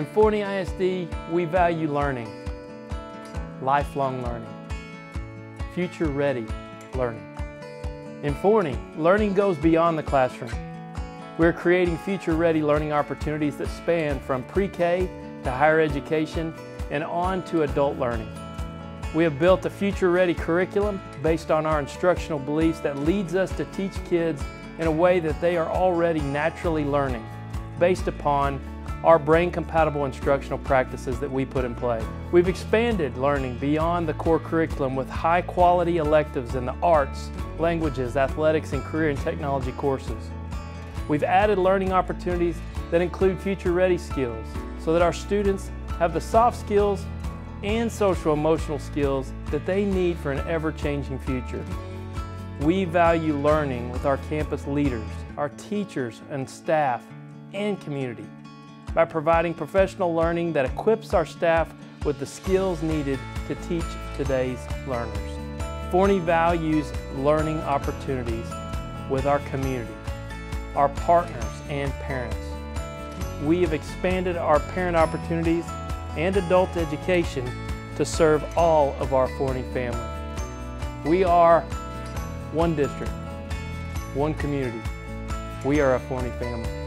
In Forney ISD, we value learning, lifelong learning, future-ready learning. In Forney, learning goes beyond the classroom. We're creating future-ready learning opportunities that span from pre-K to higher education and on to adult learning. We have built a future-ready curriculum based on our instructional beliefs that leads us to teach kids in a way that they are already naturally learning, based upon our brain-compatible instructional practices that we put in play. We've expanded learning beyond the core curriculum with high-quality electives in the arts, languages, athletics, and career and technology courses. We've added learning opportunities that include future-ready skills so that our students have the soft skills and social-emotional skills that they need for an ever-changing future. We value learning with our campus leaders, our teachers and staff, and community by providing professional learning that equips our staff with the skills needed to teach today's learners. Forney values learning opportunities with our community, our partners, and parents. We have expanded our parent opportunities and adult education to serve all of our Forney family. We are one district, one community. We are a Forney family.